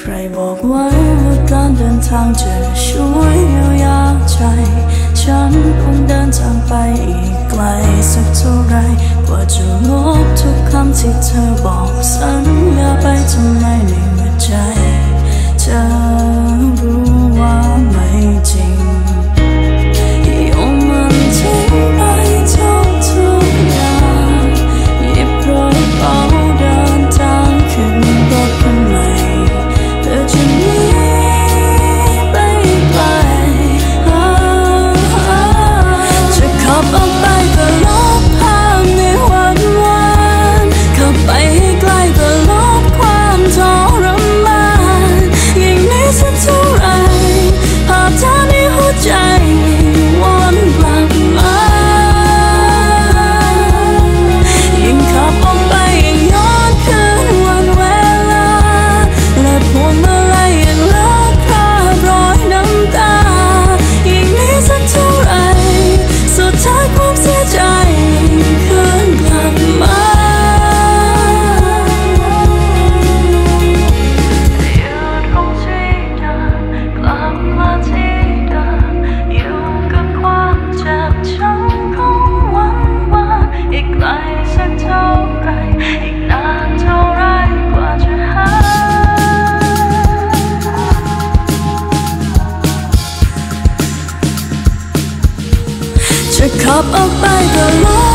รบอกไว้ว่าการเดินทางจะช่วยเยียวยาใจฉันคงเดินทางไปอีกไกลสักเท่าไรกว่าจะลบทุกคำที่เธอบอกสัญญาไปทำไมในเมื่อใจเธอรู้ว่าไม่จริงโยนมันทิ้งไปทุกอย่างหยิบกระเป๋าเดินทางขึ้นรถคันใหม่เพื่อจะหนีไปไกลจะขับออกไปเพื่อลบภาพในวันขับไปให้ไกลเพื่อลบความทรมานยิ่งนี้สักเท่าไรภาพเธอในหัวใจวนกลับมายิ่งขับออกไปยิ่งย้อนคืนวันเวลาและพวงมาลัยยังลบภาพรอยน้ำตายิ่งนี้สักเท่าไรสุดท้ายความเสียใจคืนกลับมาอยู่ตรงที่เดิมกลับมาที่เดิมอยู่กับความเจ็บช้ำของวันอีกไกลสักเท่าไรอีกนานเท่าไรกว่าจะหายจะขับออกไปเพื่อลบ